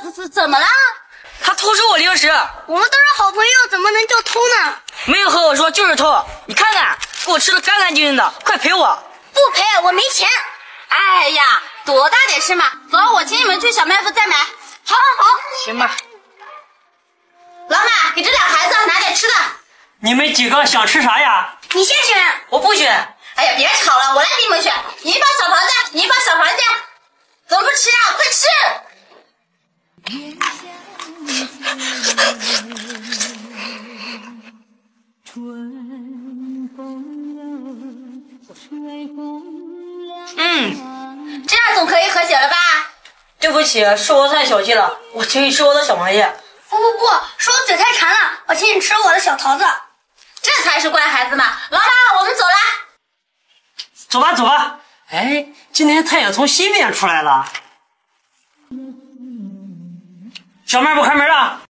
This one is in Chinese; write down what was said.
怎么了？ 他偷吃我零食。 我们都是好朋友，怎么能叫偷呢？ 没有和我说就是偷。你看看，给我吃的干干净净的，快赔我！ 不赔，我没钱。 哎呀，多大点事嘛！走，我请你们去小卖部再买。 好，好，好。 行吧。 老马，给这俩孩子拿点吃的。 你们几个想吃啥呀？ 你先选。 我不选。 哎呀，别吵了，我来给你们选。你一包小螃蟹，你一包小螃蟹。怎么不吃啊？快吃！这样总可以和解了吧？ 对不起，是我太小气了，我请你吃我的小螃蟹。 不，是我嘴太馋了，我请你吃我的小桃子。 这才是乖孩子嘛！老马，我们走啦。 走吧，走吧。哎，今天太阳从西边出来了。小卖部开门了。